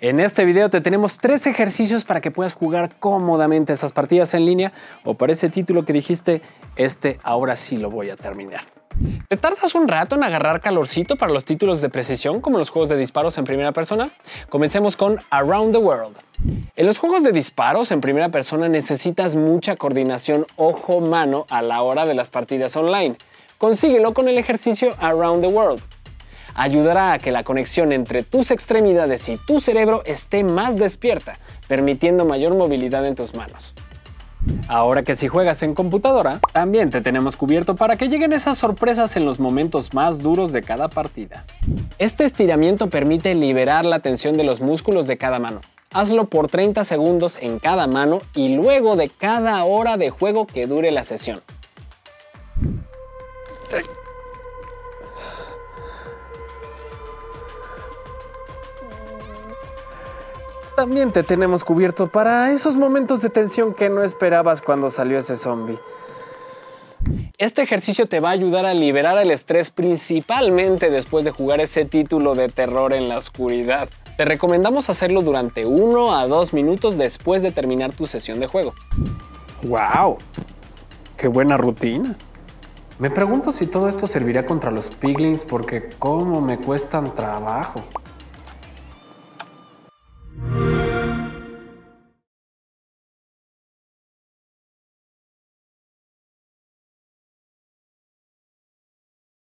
En este video te tenemos 3 ejercicios para que puedas jugar cómodamente esas partidas en línea o para ese título que dijiste, ahora sí lo voy a terminar. ¿Te tardas un rato en agarrar calorcito para los títulos de precisión como los juegos de disparos en primera persona? Comencemos con Around the World. En los juegos de disparos en primera persona necesitas mucha coordinación ojo-mano a la hora de las partidas online. Consíguelo con el ejercicio Around the World. Ayudará a que la conexión entre tus extremidades y tu cerebro esté más despierta, permitiendo mayor movilidad en tus manos. Ahora que si juegas en computadora, también te tenemos cubierto para que lleguen esas sorpresas en los momentos más duros de cada partida. Este estiramiento permite liberar la tensión de los músculos de cada mano. Hazlo por 30 segundos en cada mano y luego de cada hora de juego que dure la sesión. También te tenemos cubierto para esos momentos de tensión que no esperabas cuando salió ese zombie. Este ejercicio te va a ayudar a liberar el estrés principalmente después de jugar ese título de terror en la oscuridad. Te recomendamos hacerlo durante 1 a 2 minutos después de terminar tu sesión de juego. ¡Wow! ¡Qué buena rutina! Me pregunto si todo esto servirá contra los piglins porque cómo me cuestan trabajo.